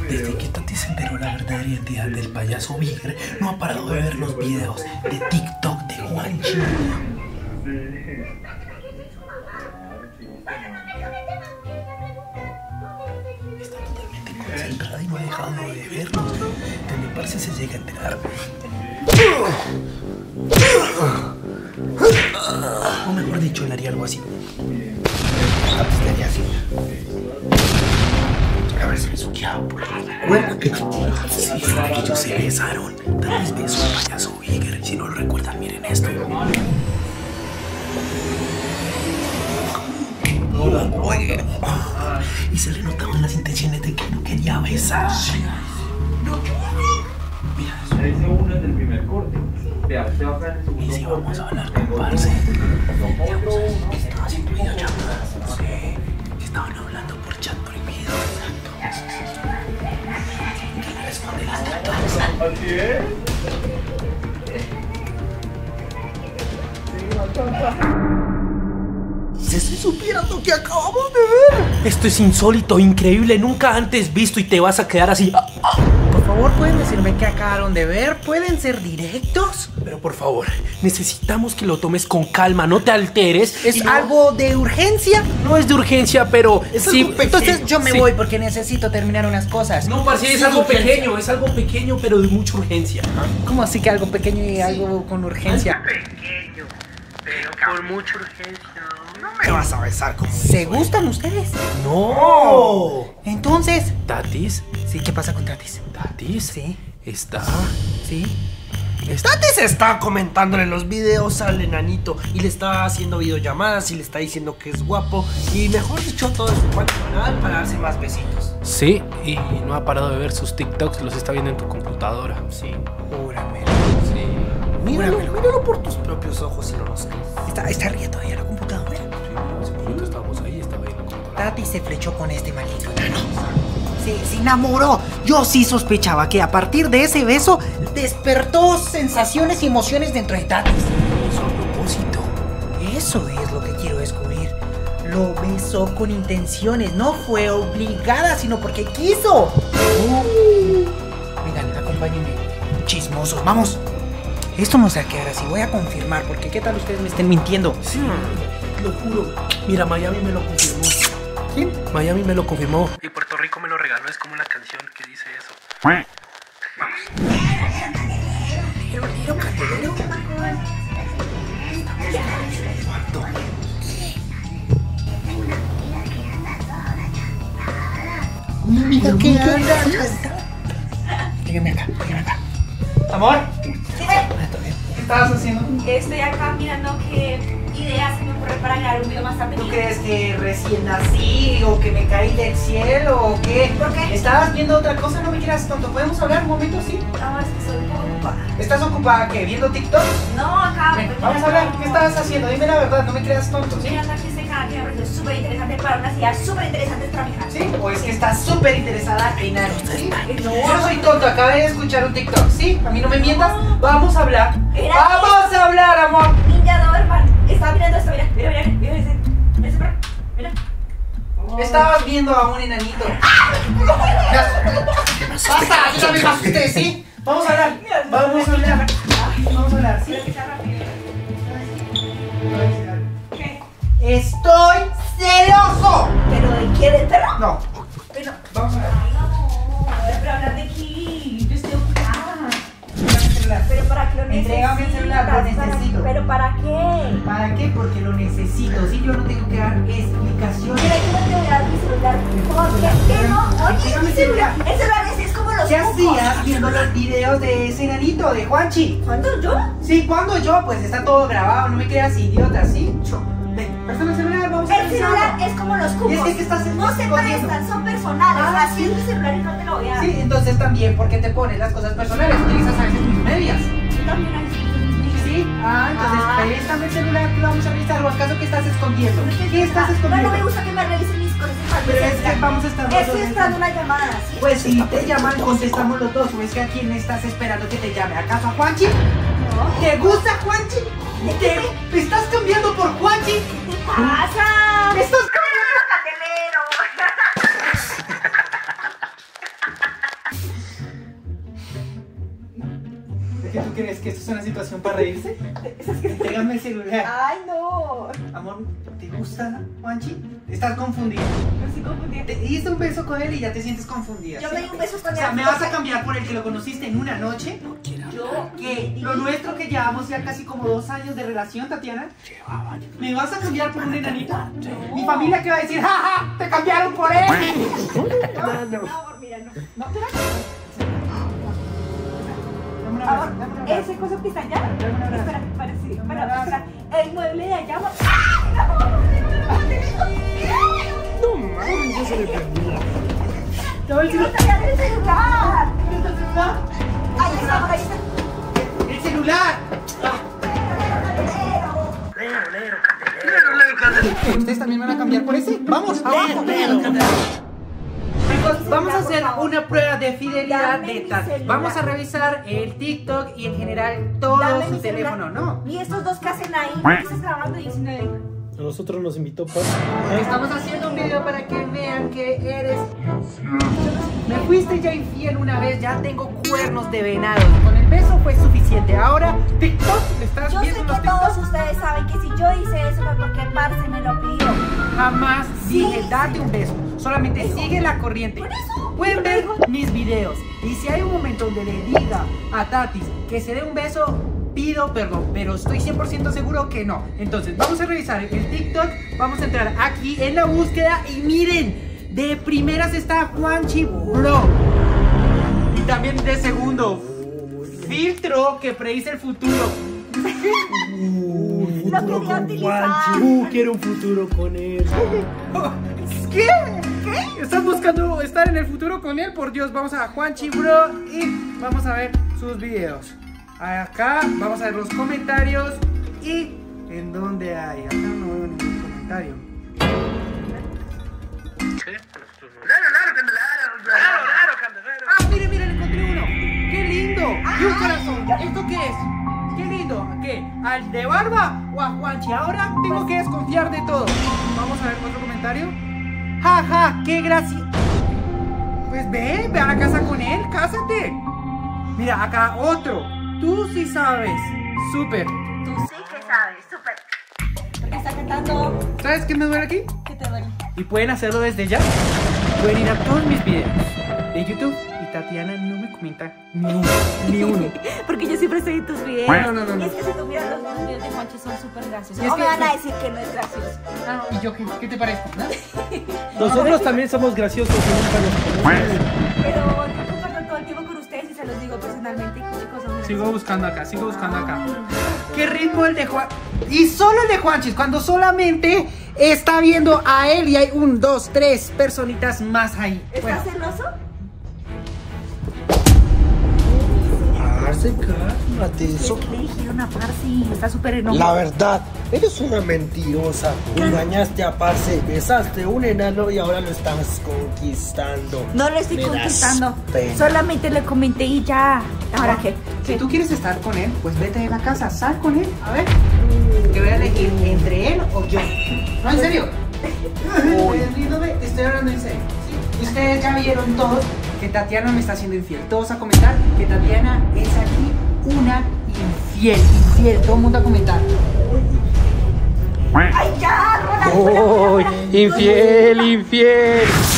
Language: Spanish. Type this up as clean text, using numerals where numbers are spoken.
Desde que Tati se enteró la verdadera identidad del payaso Bigger, no ha parado de ver los videos de TikTok de Juanchi. Está totalmente concentrada y no ha dejado de verlos. También parece se llega a enterar. O mejor dicho, le haría algo así. Le haría así. A ver si me suqueaba por la recuerda que ellos se besaron. Tal vez besó al payaso Bigger. Si no lo recuerdan, miren esto. Oye. Y se le notaban las intenciones de que no quería besar. Mira, ese uno es del primer corte. Vea, usted va a ver el segundo. Y si vamos a hablar con Parce. Estaban haciendo videollamadas. Sí. Estaban hablando por chat prohibido. Que le responde las TikToks. ¿Así es? Si estoy supiendo lo que acabamos de ver. Esto es insólito, increíble, nunca antes visto y te vas a quedar así. Por favor, ¿pueden decirme qué acabaron de ver? ¿Pueden ser directos? Pero por favor, necesitamos que lo tomes con calma, no te alteres. ¿Es algo de urgencia? No es de urgencia, pero sí. Entonces yo me voy porque necesito terminar unas cosas. No, parce, es algo pequeño, pero de mucha urgencia. ¿Cómo así que algo pequeño y algo con urgencia? Algo pequeño, pero por mucha urgencia. No me vas a besar como ¿Se gustan ustedes? No. Entonces, ¿Tatis? sí, ¿qué pasa con Tatis? ¿Tatis? Sí, Está. sí. Tatis está comentándole los videos al enanito y le está haciendo videollamadas y le está diciendo que es guapo y mejor dicho todo su cuento banal para darse más besitos. Sí, y no ha parado de ver sus TikToks, los está viendo en tu computadora. Sí. Júramelo. Sí. Míralo por tus propios ojos y no los crees. Está arriba todavía la computadora. Sí, ahorita estábamos ahí, estaba ahí en la computadora. Tati se flechó con este maldito enano. Se enamoró. Yo sí sospechaba que a partir de ese beso despertó sensaciones y emociones dentro de Tatis. Eso a propósito. Eso es lo que quiero descubrir. Lo besó con intenciones, no fue obligada, sino porque quiso. Vengan, acompáñenme. Chismosos, vamos. Esto no se va a quedar así, voy a confirmar, porque qué tal ustedes me estén mintiendo. Sí, lo juro. Mira, Miami me lo confirmó. ¿Quién? Miami me lo confirmó. Y Puerto Rico me lo regaló, es como la canción que dice eso. Mira qué anda. Dígame acá. Amor, Dime, ¿qué estabas haciendo? estoy acá mirando qué ideas se me ocurre para grabar un video más tarde. ¿Tú crees que recién nací o que me caí del cielo o qué? ¿Por qué? ¿Estabas viendo otra cosa? No me quieras tonto. ¿Podemos hablar un momento, sí? No, es que estoy un poco ocupada. ¿Estás ocupada qué? ¿Viendo TikTok? No, acá. Ven, vamos a hablar. ¿Qué estabas haciendo? Dime la verdad, no me creas tonto, ¿sí? Mirando aquí este canal que me parece súper interesante para unas ideas súper interesantes para mi canal. ¿Sí? ¿O es que estás súper interesada en algo? ¿Sí? Yo no soy tonto, acabé de escuchar un TikTok, ¿sí? A mí no me mientas. Vamos a hablar. ¡Vamos a hablar, amor! Ninja Doberman. Estaba mirando esto, mira ese. Mira. Estabas viendo a un enanito. ¡Basta! Yo también me asusté, ¿sí? Vamos a hablar. Vamos a hablar. Vamos a hablar, ¿sí? ¿Qué? ¡Estoy celoso! ¿Pero de qué? ¿Del perro? No. Pero. Vamos a hablar. Ay, no. Pero hablar de qué. Yo estoy ocupada. Pero para qué lo necesito. Entrégame el celular, lo necesito. ¿Pero para qué? ¿Para qué? Porque lo necesito. Si yo no tengo que dar explicaciones. Mira, yo no te voy a dar mi celular. ¿Por qué no? Oye, mi celular. El celular es como los ¿Qué cucos. hacías viendo los videos de ese enanito, de Juanchi? ¿Cuándo yo? Sí, ¿cuándo yo? Pues está todo grabado, no me creas idiota, ¿sí? Ven, préstame el celular, vamos a El celular es como los cucos. Y es que estás no se escondiendo. prestan, son personales. Ah, Así es mi celular y no te lo voy a dar. Sí, entonces también, porque te pones las cosas personales, utilizas a veces mis medias. Tú también hay. Sí, entonces préstame el celular que lo vamos a revisar, o acaso que estás escondiendo. ¿Qué estás escondiendo? No me gusta que me revisen mis cosas. Pero es que vamos a estar los Estoy dos. esperando una llamada, ¿sí? Pues si te llaman, contestamos los dos. ¿O es que a quién estás esperando que te llame? ¿Acaso a Juanchi? No. ¿Te gusta Juanchi? ¿Te estás cambiando por Juanchi? ¿Qué te pasa? ¿Me estás cambiando? ¡Catelero! crees que esto es una situación para reírse? Entrégame el celular. Ay, no. Amor, ¿te gusta, Juanchi? Estás confundida. No estoy confundida. Te diste un beso con él y ya te sientes confundida. Yo ¿sí? me di un beso con O sea, él. ¿me vas a cambiar por el que lo conociste en una noche? Yo. ¿Qué? Lo nuestro que llevamos ya casi como 2 años de relación, Tatiana. ¿Me vas a cambiar por un enanito? Mi familia que va a decir, ¡ja, ja! ¡Te cambiaron por él! No, amor, mira, no. No, Amor, ese coso que está allá. Espera, espera. El mueble de allá. Amor. No mames, ya se le perdió. ¡No te veas el celular! Ahí está, ahí está. ¡El celular! ¿Ustedes también van a cambiar por ese? ¡Vamos, abajo! Chicos, vamos a hacer una prueba de fidelidad de Tati. Vamos a revisar el TikTok y en general todo Dame su mi celular. teléfono, ¿no? ¿Y estos dos que hacen ahí? ¿Por qué estás grabando 19? A nosotros nos invitó Paz. Estamos haciendo un video para que vean que eres... Me fuiste ya infiel una vez, ya tengo cuernos de venado. Con el beso fue suficiente. Ahora, TikTok, ¿estás Yo sé viendo que los todos TikTok? ustedes saben que si yo hice eso fue porque Parce me lo pidió. Jamás dije Sí. date un beso. Solamente sigue la corriente. Por eso. Pueden ver mis videos. Y si hay un momento donde le diga a Tatis que se dé un beso, pido perdón. Pero estoy 100% seguro que no. Entonces, vamos a revisar el TikTok. Vamos a entrar aquí en la búsqueda. Y miren, de primeras está Juanchi Bro. Y también de segundo, filtro que predice el futuro. Lo quería utilizar. Quiero un futuro con él. ¿Qué? ¿Estás buscando estar en el futuro con él? Por Dios, vamos a Juanchi Bro y vamos a ver sus videos. Acá vamos a ver los comentarios y ¿en dónde hay? Acá no veo ningún comentario. Ah, miren, miren, encontré uno. ¡Qué lindo! Y un corazón. ¿Esto qué es? ¡Qué lindo! ¿Qué? ¿Al de barba o a Juanchi? Ahora tengo que desconfiar de todo. Vamos a ver otro comentario. ¡Ja, ja! ¡Qué gracia! Pues ve a la casa con él, cásate. Mira, acá otro. Tú sí sabes. Súper. Tú sí que sabes, súper. ¿Por qué está cantando? ¿Sabes qué me duele aquí? ¿Qué te duele? Y pueden hacerlo desde ya. Pueden ir a todos mis videos de YouTube y Tatiana no me comenta ni uno. Porque yo siempre estoy en tus videos. No. Y es que si tú miras los videos de Juanchi son súper graciosos. Y es O que- me van a decir que no es gracioso. Ah, ¿y yo qué te parezco? ¿No? Nosotros también somos graciosos y nunca nos conocemos. Pero yo comparto todo el tiempo con ustedes y se los digo personalmente. Chicos, son Sigo buscando acá. ¿Qué ritmo el de Juan? Y solo el de Juanchis, cuando solamente está viendo a él y hay 1, 2, 3 personitas más ahí. ¿Estás celoso? Parce, cálmate. Eso. Le dijeron a Parce, está súper enojado. La verdad, eres una mentirosa. Engañaste a Parce, besaste a un enano y ahora lo estás conquistando. No lo estoy Me das conquistando. pena. Solamente le comenté y ya. ¿Ahora qué? Si tú quieres estar con él, pues vete de la casa, sal con él. A ver, que voy a elegir entre él o yo. No, en serio. Riéndome, te estoy hablando en serio. ¿Sí? Y ustedes ya vieron todos que Tatiana me está haciendo infiel. Todos a comentar que Tatiana es aquí una infiel. Todo el mundo a comentar. ¡Ay, ya! Ronald, ¡Oh! fuera, fuera, fuera. Infiel.